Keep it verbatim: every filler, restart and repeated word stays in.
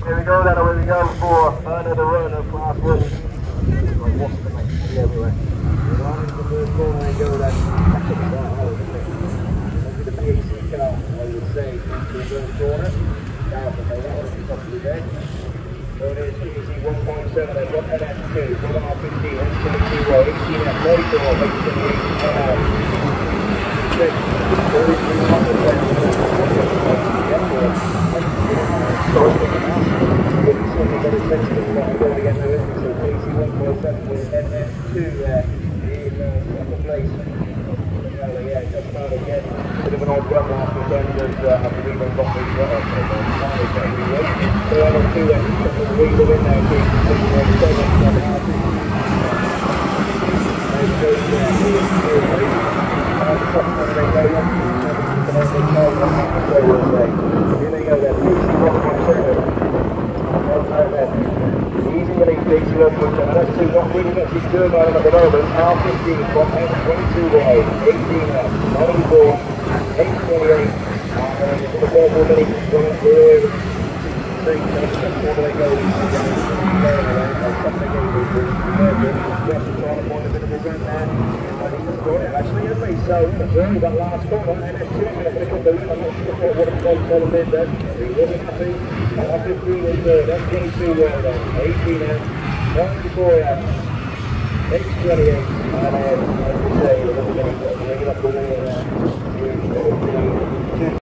Here we go, then we're going to go for another run of class one. Like what's the next one everywhere? Right into the first corner they go then. Back up the right hole, isn't it? Onto the P A C car, I would say, into the first corner. Now, but that one is possibly there. So it is P A C one point seven, they've got N S two, one R fifteen, N seventy-two, eighteen F forty-four, eight seventy-eight, N R. six, forty-three, one hundred, sorry, but it's certainly very sensitive that I'm going to get there, so P A C one point seven with N S two there in uh, second place. Well, yeah, just about again, a bit of an odd run last weekend as uh, I believe I've got the uh, anyway. So I have two then, the leader in there, P A C one point seven, seven R two. There's those there, here, here, here. And the top one they go up, and then they go up, so we'll say. Here they go then, P A C one point seven. Easy with P A C one point seven, that's two, not really much he's doing on him at the moment. R fifteen from N twenty-two wide, eighteen F, ninety-four, eight twenty-eight, and then the purple mini going through. Three, seven, four, they go, actually, isn't he? So, certainly that last corner, N S two, I'm going to put the I'm not sure what the ball did then. He wasn't happy. R fifteen is third, N twenty-two wide then, eighteen F, ninety-four F, eight twenty-eight, and then, as we say, we're going to bring it up the wall there.